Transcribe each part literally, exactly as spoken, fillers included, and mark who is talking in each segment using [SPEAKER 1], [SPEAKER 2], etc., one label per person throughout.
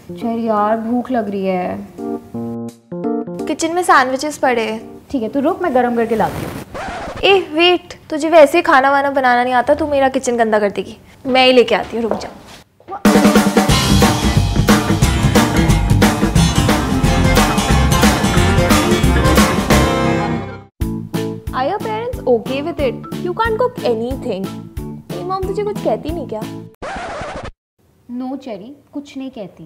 [SPEAKER 1] Cherry यार भूख लग रही है।
[SPEAKER 2] किचन में सैंडविचेस पड़े हैं।
[SPEAKER 1] ठीक है तू रुक, मैं गरम करके लाती हूँ।
[SPEAKER 2] ए वेट, तुझे वैसे ही खाना वाना बनाना नहीं आता, तू मेरा किचन गंदा कर देगी। मैं ही लेके आती हूँ, रुक जा। Are your parents okay with it? You can't cook anything. तेरी मॉम तुझे कुछ कहती नहीं क्या?
[SPEAKER 1] नो चेरी, कुछ नहीं कहती।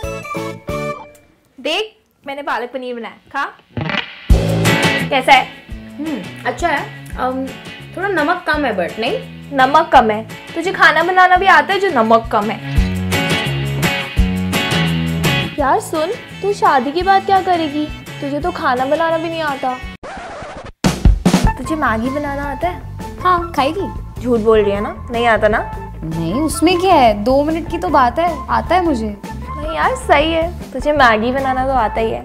[SPEAKER 2] देख मैंने पालक पनीर बनाया, खा। कैसा है?
[SPEAKER 1] हम्म अच्छा है। um, थोड़ा नमक कम है बट नहीं।
[SPEAKER 2] नमक कम है? तुझे खाना बनाना भी आता है जो नमक कम है? यार सुन, तू शादी के बाद क्या करेगी? तुझे तो खाना बनाना भी नहीं आता। तुझे मैगी बनाना आता है?
[SPEAKER 1] हाँ खाएगी।
[SPEAKER 2] झूठ बोल रही है ना, नहीं आता ना?
[SPEAKER 1] नहीं उसमें क्या है, दो मिनट की तो बात है, आता है मुझे।
[SPEAKER 2] नहीं यार सही है, तुझे मैगी बनाना तो आता ही है।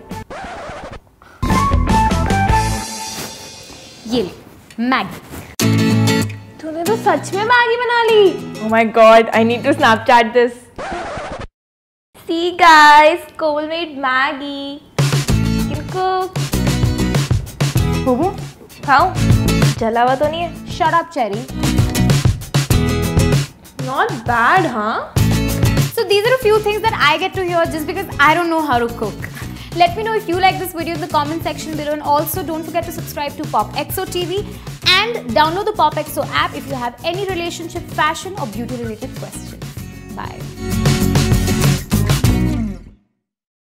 [SPEAKER 1] ये ले मैगी।
[SPEAKER 2] तूने तो सच में मैगी बना ली। Oh my God, I need to Snapchat this. See guys, Cole made Maggie. You can cook.
[SPEAKER 1] हो गया?
[SPEAKER 2] खाऊं? जला हुआ तो नहीं है?
[SPEAKER 1] Shut up, Cherry.
[SPEAKER 2] Not bad, huh?
[SPEAKER 1] So these are a few things that I get to hear just because I don't know how to cook. Let me know if you like this video in the comment section below, and also don't forget to subscribe to PopXO T V and download the PopXO app if you have any relationship, fashion or beauty related questions. Bye.